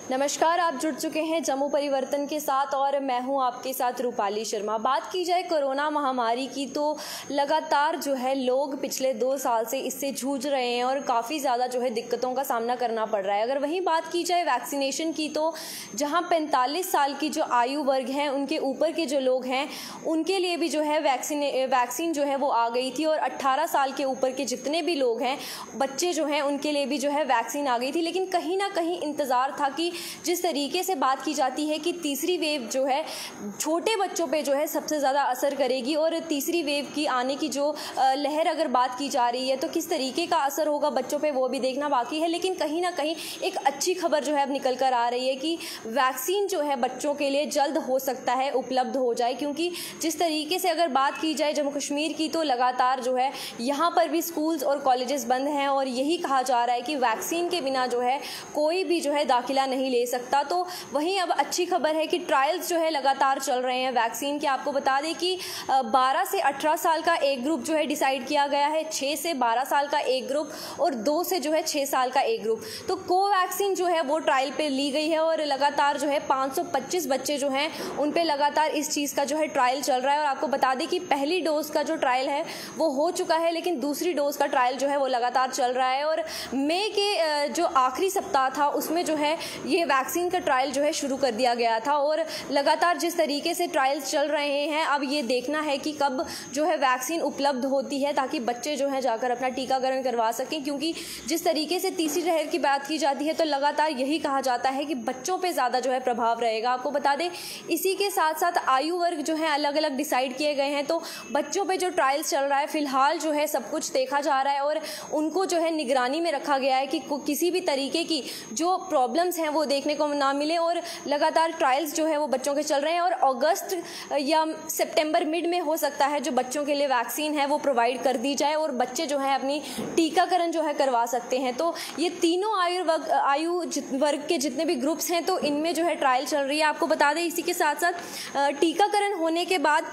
नमस्कार, आप जुड़ चुके हैं जम्मू परिवर्तन के साथ और मैं हूं आपके साथ रूपाली शर्मा। बात की जाए कोरोना महामारी की तो लगातार जो है लोग पिछले 2 साल से इससे जूझ रहे हैं और काफ़ी ज़्यादा जो है दिक्कतों का सामना करना पड़ रहा है। अगर वहीं बात की जाए वैक्सीनेशन की तो जहां 45 साल की जो आयु वर्ग है उनके ऊपर के जो लोग हैं उनके लिए भी जो है वैक्सीन जो है वो आ गई थी और 18 साल के ऊपर के जितने भी लोग हैं बच्चे जो हैं उनके लिए भी जो है वैक्सीन आ गई थी। लेकिन कहीं ना कहीं इंतज़ार था कि जिस तरीके से बात की जाती है कि तीसरी वेव जो है छोटे बच्चों पे जो है सबसे ज़्यादा असर करेगी और तीसरी वेव की आने की जो लहर अगर बात की जा रही है तो किस तरीके का असर होगा बच्चों पे वो भी देखना बाकी है। लेकिन कहीं ना कहीं एक अच्छी खबर जो है अब निकल कर आ रही है कि वैक्सीन जो है बच्चों के लिए जल्द हो सकता है उपलब्ध हो जाए, क्योंकि जिस तरीके से अगर बात की जाए जम्मू कश्मीर की तो लगातार जो है यहाँ पर भी स्कूल्स और कॉलेजेस बंद हैं और यही कहा जा रहा है कि वैक्सीन के बिना जो है कोई भी जो है दाखिला नहीं ले सकता। तो वहीं अब अच्छी खबर है कि ट्रायल्स जो है लगातार चल रहे हैं वैक्सीन के। आपको बता दें कि 12 से 18 साल का एक ग्रुप जो है डिसाइड किया गया है, 6 से 12 साल का एक ग्रुप और 2 से जो है 6 साल का एक ग्रुप। तो कोवैक्सीन जो है वो ट्रायल पे ली गई है और लगातार जो है 525 बच्चे जो हैं उन पे लगातार इस चीज़ का जो है ट्रायल चल रहा है। और आपको बता दें कि पहली डोज का जो ट्रायल है वो हो चुका है, लेकिन दूसरी डोज का ट्रायल जो है वो लगातार चल रहा है। और मई के जो आखिरी सप्ताह था उसमें जो है ये वैक्सीन का ट्रायल जो है शुरू कर दिया गया था और लगातार जिस तरीके से ट्रायल्स चल रहे हैं अब ये देखना है कि कब जो है वैक्सीन उपलब्ध होती है ताकि बच्चे जो हैं जाकर अपना टीकाकरण करवा सकें। क्योंकि जिस तरीके से तीसरी लहर की बात की जाती है तो लगातार यही कहा जाता है कि बच्चों पे ज़्यादा जो है प्रभाव रहेगा। आपको बता दें इसी के साथ साथ आयु वर्ग जो है अलग अलग डिसाइड किए गए हैं। तो बच्चों पे जो ट्रायल्स चल रहा है फिलहाल जो है सब कुछ देखा जा रहा है और उनको जो है निगरानी में रखा गया है कि किसी भी तरीके की जो प्रॉब्लम्स हैं वो देखने को ना मिले। और लगातार ट्रायल्स जो है वो बच्चों के चल रहे हैं और अगस्त या सितंबर मिड में हो सकता है जो बच्चों के लिए वैक्सीन है वो प्रोवाइड कर दी जाए और बच्चे जो है अपनी टीकाकरण जो है करवा सकते हैं। तो ये तीनों आयु वर्ग के जितने भी ग्रुप्स हैं तो इनमें जो है ट्रायल चल रही है। आपको बता दें इसी के साथ साथ टीकाकरण होने के बाद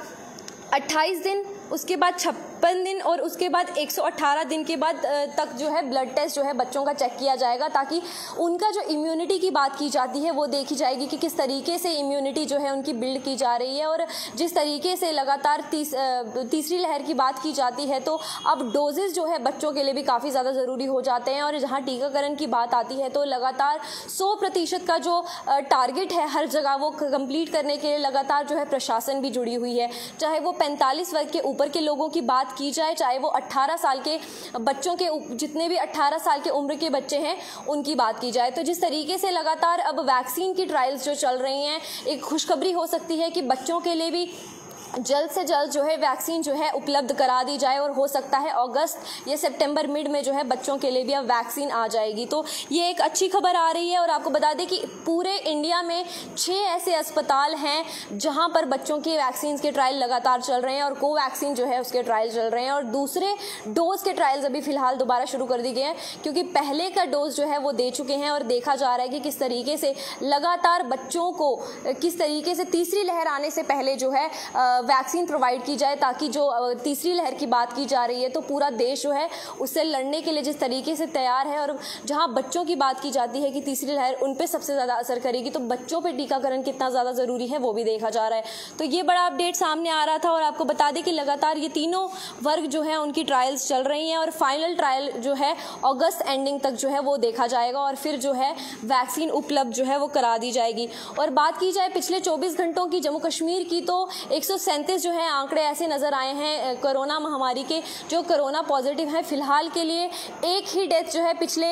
28 दिन, उसके बाद 56 दिन और उसके बाद 118 दिन के बाद तक जो है ब्लड टेस्ट जो है बच्चों का चेक किया जाएगा ताकि उनका जो इम्यूनिटी की बात की जाती है वो देखी जाएगी कि किस तरीके से इम्यूनिटी जो है उनकी बिल्ड की जा रही है। और जिस तरीके से लगातार तीसरी लहर की बात की जाती है तो अब डोजेस जो है बच्चों के लिए भी काफ़ी ज़्यादा ज़रूरी हो जाते हैं। और जहाँ टीकाकरण की बात आती है तो लगातार 100% का जो टारगेट है हर जगह वो कंप्लीट करने के लिए लगातार जो है प्रशासन भी जुड़ी हुई है। चाहे वो 45 वर्ग के ऊपर के लोगों की बात की जाए, चाहे वो 18 साल के बच्चों के जितने भी 18 साल के उम्र के बच्चे हैं उनकी बात की जाए। तो जिस तरीके से लगातार अब वैक्सीन की ट्रायल्स जो चल रही हैं एक खुशखबरी हो सकती है कि बच्चों के लिए भी जल्द से जल्द जो है वैक्सीन जो है उपलब्ध करा दी जाए और हो सकता है अगस्त या सितंबर मिड में जो है बच्चों के लिए भी अब वैक्सीन आ जाएगी। तो ये एक अच्छी खबर आ रही है। और आपको बता दें कि पूरे इंडिया में 6 ऐसे अस्पताल हैं जहां पर बच्चों की वैक्सीन के ट्रायल लगातार चल रहे हैं और कोवैक्सीन जो है उसके ट्रायल चल रहे हैं और दूसरे डोज के ट्रायल्स अभी फिलहाल दोबारा शुरू कर दिए गए हैं क्योंकि पहले का डोज जो है वो दे चुके हैं। और देखा जा रहा है कि किस तरीके से लगातार बच्चों को किस तरीके से तीसरी लहर आने से पहले जो है वैक्सीन प्रोवाइड की जाए ताकि जो तीसरी लहर की बात की जा रही है तो पूरा देश जो है उससे लड़ने के लिए जिस तरीके से तैयार है। और जहां बच्चों की बात की जाती है कि तीसरी लहर उन पे सबसे ज़्यादा असर करेगी तो बच्चों पे टीकाकरण कितना ज़्यादा ज़रूरी है वो भी देखा जा रहा है। तो ये बड़ा अपडेट सामने आ रहा था और आपको बता दें कि लगातार ये तीनों वर्ग जो है उनकी ट्रायल्स चल रही हैं और फाइनल ट्रायल जो है अगस्त एंडिंग तक जो है वो देखा जाएगा और फिर जो है वैक्सीन उपलब्ध जो है वो करा दी जाएगी। और बात की जाए पिछले 24 घंटों की जम्मू कश्मीर की तो 137 जो है आंकड़े ऐसे नज़र आए हैं कोरोना महामारी के जो कोरोना पॉजिटिव हैं। फिलहाल के लिए एक ही डेथ जो है पिछले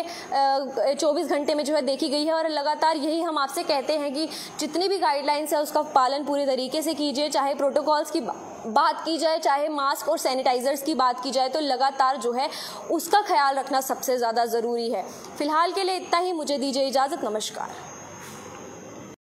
24 घंटे में जो है देखी गई है। और लगातार यही हम आपसे कहते हैं कि जितनी भी गाइडलाइंस है उसका पालन पूरे तरीके से कीजिए, चाहे प्रोटोकॉल्स की बात की जाए, चाहे मास्क और सैनिटाइजर्स की बात की जाए तो लगातार जो है उसका ख्याल रखना सबसे ज़्यादा ज़रूरी है। फिलहाल के लिए इतना ही, मुझे दीजिए इजाज़त। नमस्कार।